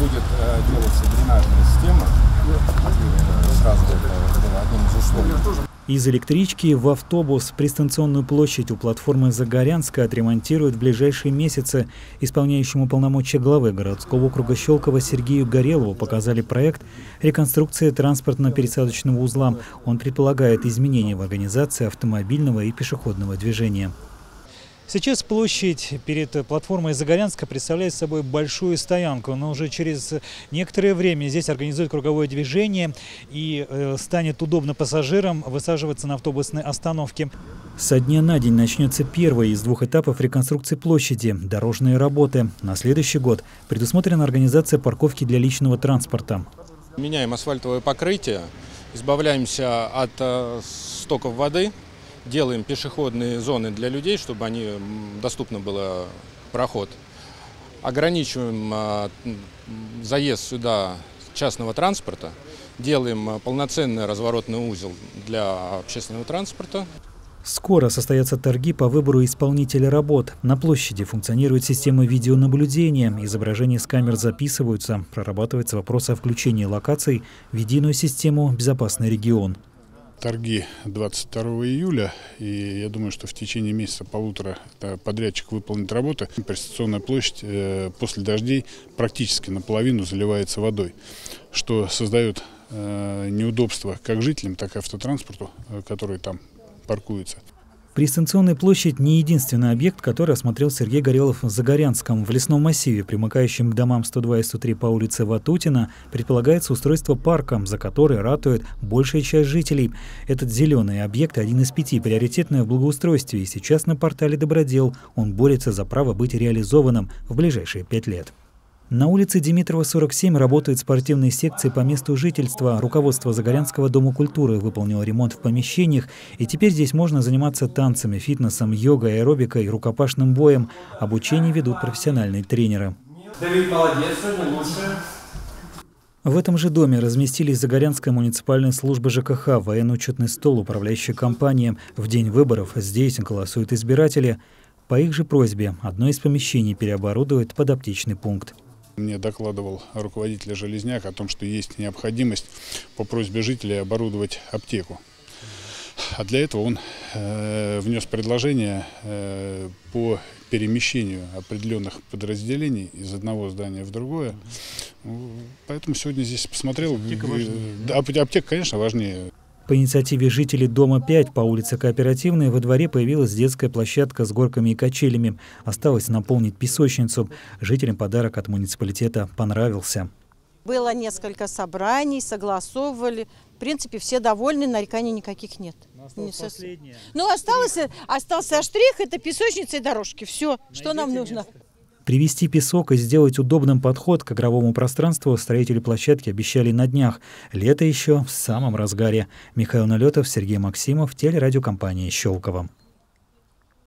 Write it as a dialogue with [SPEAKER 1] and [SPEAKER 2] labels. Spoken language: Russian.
[SPEAKER 1] будет делаться дренажная система. Сразу это было одним из условий.
[SPEAKER 2] Из электрички в автобус. Пристанционную площадь у платформы Загорянска отремонтируют в ближайшие месяцы. Исполняющему полномочия главы городского округа Щелково Сергею Горелову показали проект реконструкции транспортно-пересадочного узла. Он предполагает изменения в организации автомобильного и пешеходного движения. Сейчас площадь перед платформой Загорянска представляет собой большую стоянку, но уже через некоторое время здесь организуют круговое движение и станет удобно пассажирам высаживаться на автобусной остановке. Со дня на день начнется первый из двух этапов реконструкции площади – дорожные работы. На следующий год предусмотрена организация парковки для личного транспорта.
[SPEAKER 1] Меняем асфальтовое покрытие, избавляемся от стоков воды. Делаем пешеходные зоны для людей, чтобы доступно было проход. Ограничиваем заезд сюда частного транспорта. Делаем полноценный разворотный узел для общественного транспорта.
[SPEAKER 2] Скоро состоятся торги по выбору исполнителя работ. На площади функционирует система видеонаблюдения. Изображения с камер записываются. Прорабатывается вопрос о включении локаций в единую систему «Безопасный регион».
[SPEAKER 3] Торги 22 июля, и я думаю, что в течение месяца-полутора подрядчик выполнит работы. Пристанционная площадь после дождей практически наполовину заливается водой, что создает неудобства как жителям, так и автотранспорту, который там паркуется.
[SPEAKER 2] Пристанционная площадь не единственный объект, который осмотрел Сергей Горелов в Загорянском. В лесном массиве, примыкающем к домам 102 и 103 по улице Ватутина, предполагается устройство парка, за который ратует большая часть жителей. Этот зеленый объект – один из 5 приоритетных в благоустройстве, и сейчас на портале «Добродел» он борется за право быть реализованным в ближайшие 5 лет. На улице Димитрова, 47 работают спортивные секции по месту жительства. Руководство Загорянского дома культуры выполнило ремонт в помещениях, и теперь здесь можно заниматься танцами, фитнесом, йогой, аэробикой, рукопашным боем. Обучение ведут профессиональные тренеры.
[SPEAKER 4] Давид, молодец, сегодня лучше.
[SPEAKER 2] В этом же доме разместились Загорянская муниципальная служба ЖКХ, военно-учетный стол, управляющая компания. В день выборов здесь голосуют избиратели. По их же просьбе одно из помещений переоборудуют под аптечный пункт.
[SPEAKER 3] Мне докладывал руководитель «Железняк» о том, что есть необходимость по просьбе жителей оборудовать аптеку. А для этого он внес предложение по перемещению определенных подразделений из одного здания в другое. Поэтому сегодня здесь посмотрел. Аптека, конечно, важнее.
[SPEAKER 2] По инициативе жителей дома 5 по улице Кооперативной во дворе появилась детская площадка с горками и качелями. Осталось наполнить песочницу. Жителям подарок от муниципалитета понравился.
[SPEAKER 5] Было несколько собраний, согласовывали. В принципе, все довольны, нареканий никаких нет. Остался штрих, это песочница и дорожки. Все, что нам нужно.
[SPEAKER 2] Привести песок и сделать удобным подход к игровому пространству строители площадки обещали на днях. Лето еще в самом разгаре. Михаил Налетов, Сергей Максимов, телерадиокомпания «Щелково».